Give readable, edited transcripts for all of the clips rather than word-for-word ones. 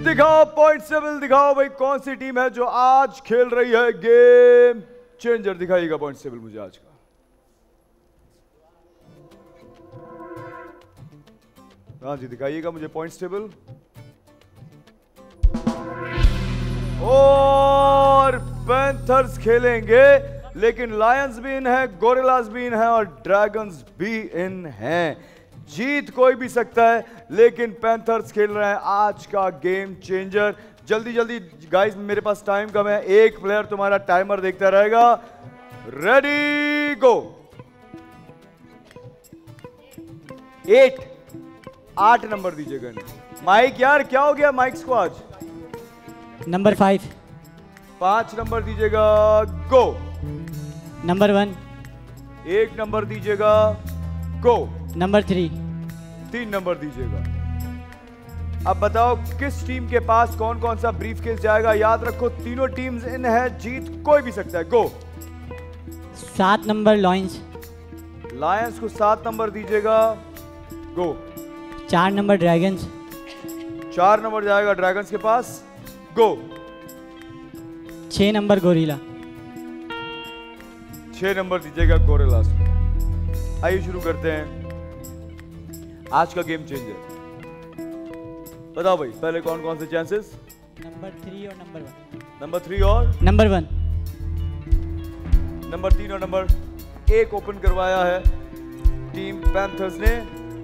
दिखाओ, point table दिखाओ भाई, कौन सी टीम है जो आज खेल रही है गेम चेंजर। दिखाइएगा पॉइंट टेबल मुझे आज का। हाँ जी दिखाइएगा मुझे पॉइंट टेबल। और पैंथर्स खेलेंगे, लेकिन लायंस भी इन है, गोरिल्लास भी इन है और ड्रैगन्स भी इन हैं। जीत कोई भी सकता है, लेकिन पैंथर्स खेल रहे हैं आज का गेम चेंजर। जल्दी जल्दी गाइस, मेरे पास टाइम कम है, एक प्लेयर तुम्हारा टाइमर देखता रहेगा। Ready go. 8 नंबर दीजिएगा। माइक यार क्या हो गया माइक्स को आज? नंबर 5 नंबर दीजिएगा। गो। नंबर 1। 1 नंबर दीजिएगा। गो। नंबर 3 नंबर दीजिएगा। अब बताओ किस टीम के पास कौन कौन सा ब्रीफकेस जाएगा। याद रखो तीनों टीम्स इन है, जीत कोई भी सकता है। गो। 7 नंबर लायंस। लायंस को 7 नंबर दीजिएगा। गो। 4 number dragons. 4 नंबर जाएगा ड्रैगन्स के पास। गो। 6 number gorilla. 6 नंबर दीजिएगा गोरिल्लास को। आइए शुरू करते हैं आज का गेम चेंजर। बताओ भाई पहले कौन कौन से चांसेस? नंबर 3 और नंबर 1। नंबर 3 और नंबर 1। नंबर 3 और नंबर 1 ओपन करवाया है टीम पैंथर्स ने।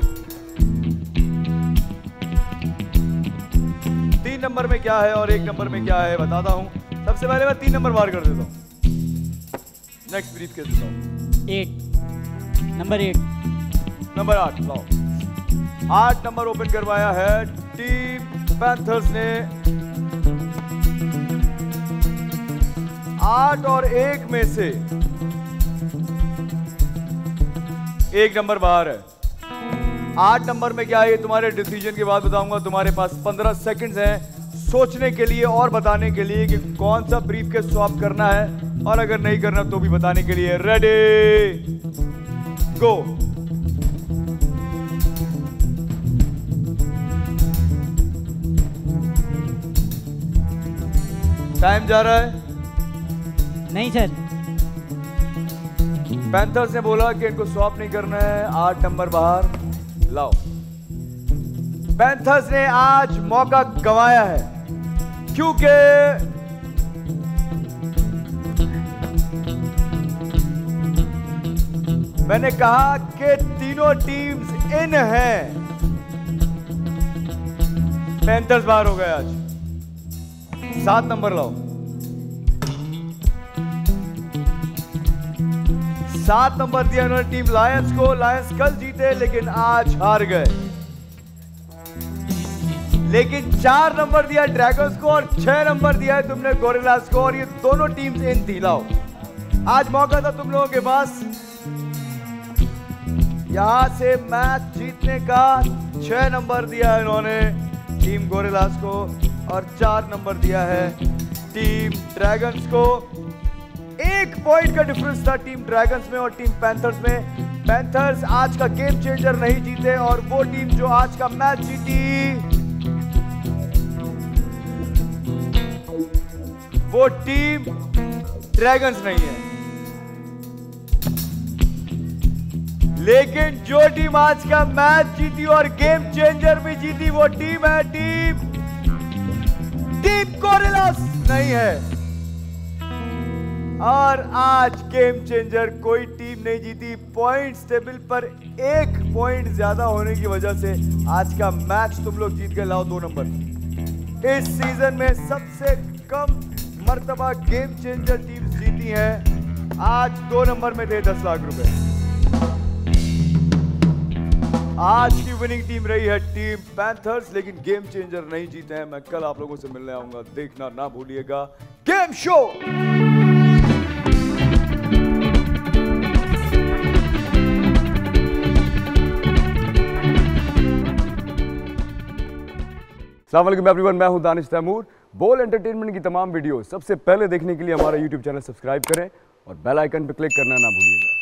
3 नंबर में क्या है और 1 नंबर में क्या है बताता हूं। सबसे पहले मैं 3 नंबर बार कर देता हूं। नेक्स्ट ब्रीफकेस बताओ। 8 नंबर 8। नंबर 8 लाओ। 8 नंबर ओपन करवाया है टीम पैंथर्स ने। 8 और 1 में से 1 नंबर बाहर है। 8 नंबर में क्या है ये तुम्हारे डिसीजन के बाद बताऊंगा। तुम्हारे पास 15 सेकंड्स हैं सोचने के लिए और बताने के लिए कि कौन सा ब्रीफकेस स्वैप करना है, और अगर नहीं करना तो भी बताने के लिए। रेडी गो। टाइम जा रहा है। नहीं सर। पैंथर्स ने बोला कि इनको स्वैप नहीं करना है। 8 नंबर बाहर लाओ। पैंथर्स ने आज मौका गंवाया है, क्योंकि मैंने कहा कि तीनों टीम्स इन हैं। पैंथर्स बाहर हो गए आज। 7 नंबर लाओ। 7 नंबर दिया उन्होंने टीम लायंस को। लायंस कल जीते लेकिन आज हार गए। लेकिन 4 नंबर दिया ड्रैगन्स को और 6 नंबर दिया है तुमने गोरिल्लास को, और ये दोनों टीम्स इन थी। लाओ आज मौका था तुम लोगों के पास यहां से मैच जीतने का। 6 नंबर दिया है इन्होंने टीम गोरिल्लास को और 4 नंबर दिया है टीम ड्रैगन्स को। 1 पॉइंट का डिफरेंस था टीम ड्रैगन्स में और टीम पैंथर्स में। पैंथर्स आज का गेम चेंजर नहीं जीते, और वो टीम जो आज का मैच जीती वो टीम ड्रैगन्स नहीं है। लेकिन जो टीम आज का मैच जीती और गेम चेंजर भी जीती वो टीम है टीम गोरिल्लास नहीं है। और आज गेम चेंजर कोई टीम नहीं जीती। पॉइंट्स टेबल पर 1 पॉइंट ज्यादा होने की वजह से आज का मैच तुम लोग जीत गए। लाओ 2 नंबर। इस सीजन में सबसे कम मर्तबा गेम चेंजर टीम्स जीती हैं। आज 2 नंबर में थे 10 लाख रुपए। आज की विनिंग टीम रही है टीम पैंथर्स, लेकिन गेम चेंजर नहीं जीते हैं। मैं कल आप लोगों से मिलने आऊंगा, देखना ना भूलिएगा गेम शो। अस्सलाम वालेकुम एवरीवन, मैं हूं दानिश तैमूर। बोल एंटरटेनमेंट की तमाम वीडियो सबसे पहले देखने के लिए हमारा YouTube चैनल सब्सक्राइब करें और बेल आइकन पर क्लिक करना ना भूलिएगा।